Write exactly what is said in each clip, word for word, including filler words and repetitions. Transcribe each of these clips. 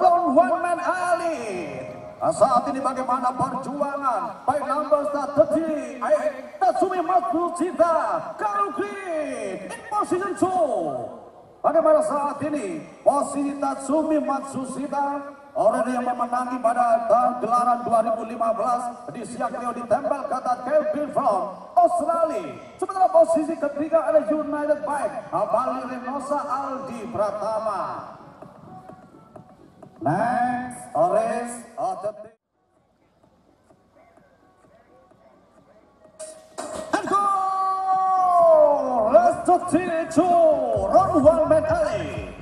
Lone One Man Elite. Saat ini bagaimana perjuangan by number thirty-eight Tatsumi Matsushita Karuki in position two. Bagaimana saat ini posisi Tatsumi Matsushita orang yang memenangi pada gelaran dua ribu lima belas di Siakio ditempel kata Kelvin from Australia. Sementara posisi ketiga ada United Bike Abali Renosa Aldi Pratama. Next, race of the and go! Let's continue to Lone One Man Elite.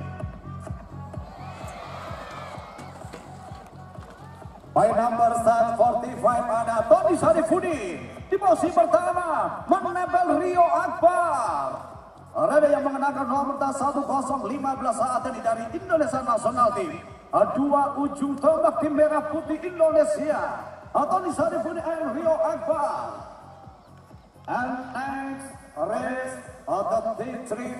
By number forty-five ada Tony Sarifudin di posisi pertama menempel Rio Akbar. Ada yang mengenakan nomor satu nol lima belas saat ini dari Indonesia National Team. Dua ujung tombak tim merah putih Indonesia. Tony Sarifudin and Rio Akbar. And next race of the T three.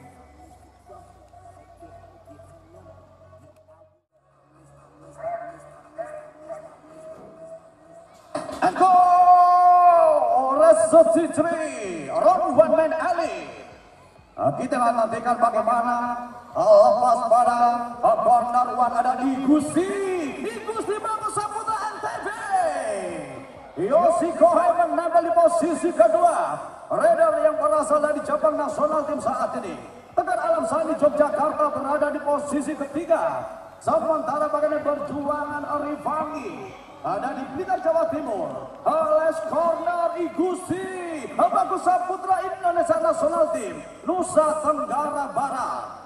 And go! Race of T three. Lone One Man Elite. Kita akan nantikan bagaimana lepas pada corner one ada Igusti. Igusti Bagus Saputra N T B. Yoshi Kohei menempel di posisi kedua. Rider yang berasal dari cabang nasional tim saat ini. Tegar Alam Sani Yogyakarta berada di posisi ketiga. Sementara bagaimana perjuangan Arifangi ada di Blitar Jawa Timur. Les corner Igusti Bagus Saputra Indonesia Nasional Team Nusa Tenggara Barat.